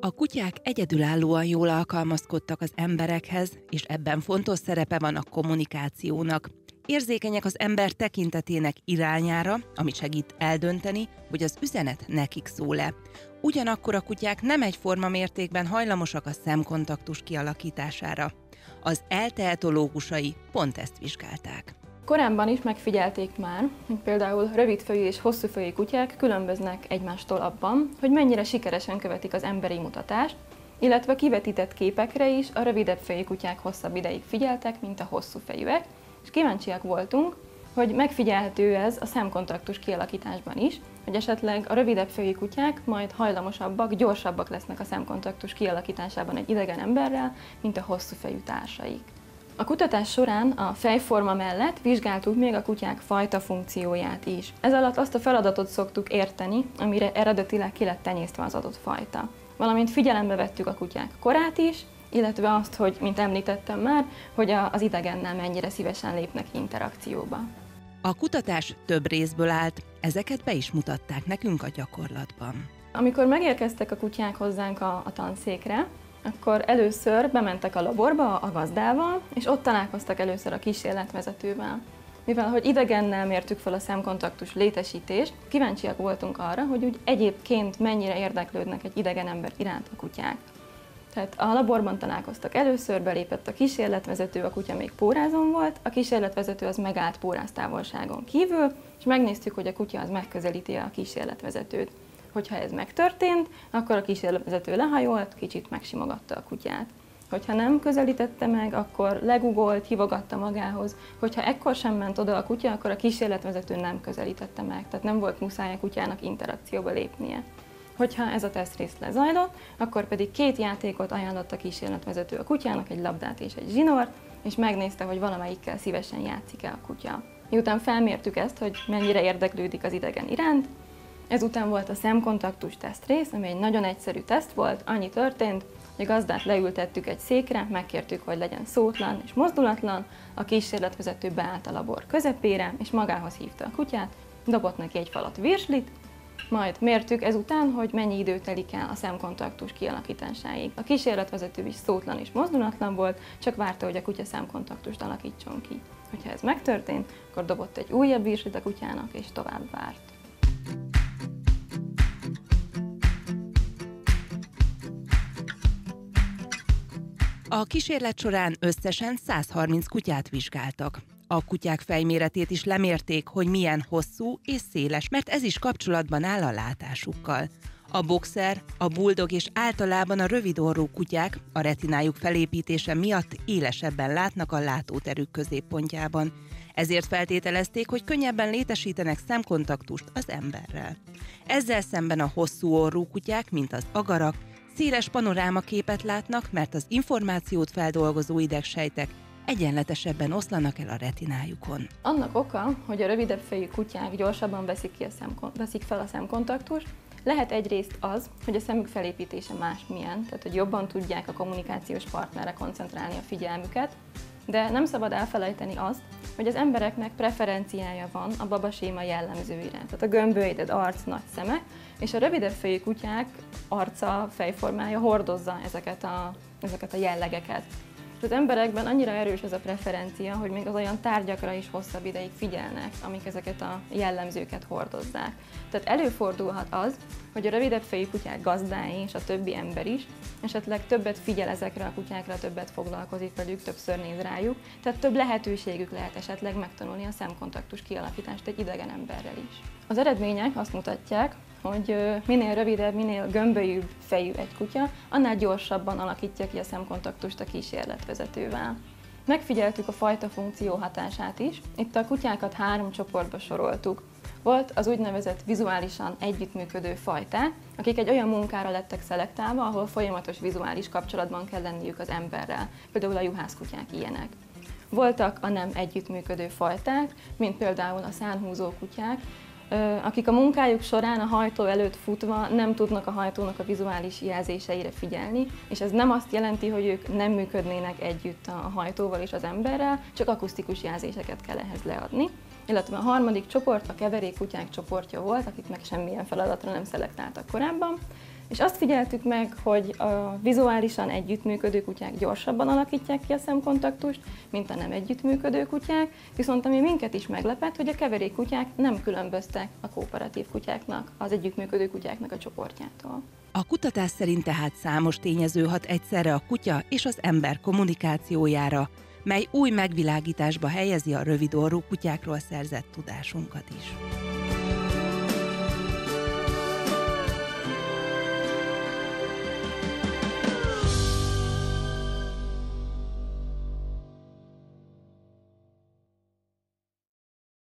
A kutyák egyedülállóan jól alkalmazkodtak az emberekhez, és ebben fontos szerepe van a kommunikációnak. Érzékenyek az ember tekintetének irányára, amit segít eldönteni, hogy az üzenet nekik szól-e. Ugyanakkor a kutyák nem egyforma mértékben hajlamosak a szemkontaktus kialakítására. Az ELTE etológusai pont ezt vizsgálták. Korábban is megfigyelték már, hogy például rövidfejű és hosszúfejű kutyák különböznek egymástól abban, hogy mennyire sikeresen követik az emberi mutatást, illetve a kivetített képekre is a rövidebb fejű kutyák hosszabb ideig figyeltek, mint a hosszúfejűek, és kíváncsiak voltunk, hogy megfigyelhető ez a szemkontaktus kialakításban is, hogy esetleg a rövidebb fejű kutyák majd hajlamosabbak, gyorsabbak lesznek a szemkontaktus kialakításában egy idegen emberrel, mint a hosszúfejű társaik. A kutatás során a fejforma mellett vizsgáltuk még a kutyák fajta funkcióját is. Ez alatt azt a feladatot szoktuk érteni, amire eredetileg ki lett tenyésztve az adott fajta. Valamint figyelembe vettük a kutyák korát is, illetve azt, hogy, mint említettem már, hogy az idegennel mennyire szívesen lépnek interakcióba. A kutatás több részből állt, ezeket be is mutatták nekünk a gyakorlatban. Amikor megérkeztek a kutyák hozzánk a tanszékre, akkor először bementek a laborba a gazdával, és ott találkoztak először a kísérletvezetővel. Mivel hogy idegennel mértük fel a szemkontaktus létesítést, kíváncsiak voltunk arra, hogy úgy egyébként mennyire érdeklődnek egy idegen ember iránt a kutyák. Tehát a laborban találkoztak először, belépett a kísérletvezető, a kutya még pórázon volt, a kísérletvezető az megállt póráztávolságon kívül, és megnéztük, hogy a kutya az megközelíti a kísérletvezetőt. Hogyha ez megtörtént, akkor a kísérletvezető lehajolt, kicsit megsimogatta a kutyát. Hogyha nem közelítette meg, akkor legugolt, hívogatta magához. Hogyha ekkor sem ment oda a kutya, akkor a kísérletvezető nem közelítette meg, tehát nem volt muszáj a kutyának interakcióba lépnie. Hogyha ez a tesztrész lezajlott, akkor pedig 2 játékot ajánlott a kísérletvezető a kutyának, egy labdát és egy zsinort, és megnézte, hogy valamelyikkel szívesen játszik-e a kutya. Miután felmértük ezt, hogy mennyire érdeklődik az idegen iránt, ezután volt a szemkontaktus tesztrész, ami egy nagyon egyszerű teszt volt, annyi történt, hogy a gazdát leültettük egy székre, megkértük, hogy legyen szótlan és mozdulatlan, a kísérletvezető beállt a labor közepére, és magához hívta a kutyát, dobott neki egy falat virslit, majd mértük ezután, hogy mennyi idő telik el a szemkontaktus kialakításáig. A kísérletvezető is szótlan és mozdulatlan volt, csak várta, hogy a kutya szemkontaktust alakítson ki. Hogyha ez megtörtént, akkor dobott egy újabb virslit a kutyának, és tovább várt. A kísérlet során összesen 130 kutyát vizsgáltak. A kutyák fejméretét is lemérték, hogy milyen hosszú és széles, mert ez is kapcsolatban áll a látásukkal. A boxer, a bulldog és általában a rövidorrú kutyák a retinájuk felépítése miatt élesebben látnak a látóterük középpontjában. Ezért feltételezték, hogy könnyebben létesítenek szemkontaktust az emberrel. Ezzel szemben a hosszú orrú kutyák, mint az agarak, széles panorámaképet látnak, mert az információt feldolgozó idegsejtek egyenletesebben oszlanak el a retinájukon. Annak oka, hogy a rövidebb fejű kutyák gyorsabban veszik fel a szemkontaktust, lehet egyrészt az, hogy a szemük felépítése másmilyen, tehát hogy jobban tudják a kommunikációs partnerre koncentrálni a figyelmüket, de nem szabad elfelejteni azt, hogy az embereknek preferenciája van a babaséma jellemzőire, tehát a gömbölyded arc, nagy szemek, és a rövidebb fejű kutyák arca, fejformája hordozza ezeket a jellegeket. Az emberekben annyira erős ez a preferencia, hogy még az olyan tárgyakra is hosszabb ideig figyelnek, amik ezeket a jellemzőket hordozzák. Tehát előfordulhat az, hogy a rövidebb fejű kutyák gazdái és a többi ember is esetleg többet figyel ezekre a kutyákra, többet foglalkozik velük, többször néz rájuk, tehát több lehetőségük lehet esetleg megtanulni a szemkontaktus kialakítást egy idegen emberrel is. Az eredmények azt mutatják, hogy minél rövidebb, minél gömbölyűbb fejű egy kutya, annál gyorsabban alakítja ki a szemkontaktust a kísérletvezetővel. Megfigyeltük a fajta funkció hatását is, itt a kutyákat 3 csoportba soroltuk. Volt az úgynevezett vizuálisan együttműködő fajták, akik egy olyan munkára lettek szelektálva, ahol folyamatos vizuális kapcsolatban kell lenniük az emberrel, például a juhászkutyák ilyenek. Voltak a nem együttműködő fajták, mint például a szánhúzó kutyák, akik a munkájuk során a hajtó előtt futva nem tudnak a hajtónak a vizuális jelzéseire figyelni, és ez nem azt jelenti, hogy ők nem működnének együtt a hajtóval és az emberrel, csak akusztikus jelzéseket kell ehhez leadni. Illetve a harmadik csoport a keverékkutyák csoportja volt, akik meg semmilyen feladatra nem szelektáltak korábban, És azt figyeltük meg, hogy a vizuálisan együttműködő kutyák gyorsabban alakítják ki a szemkontaktust, mint a nem együttműködő kutyák, viszont ami minket is meglepett, hogy a keverék kutyák nem különböztek a kooperatív kutyáknak, az együttműködő kutyáknak a csoportjától. A kutatás szerint tehát számos tényező hat egyszerre a kutya és az ember kommunikációjára, mely új megvilágításba helyezi a rövidorrú kutyákról szerzett tudásunkat is.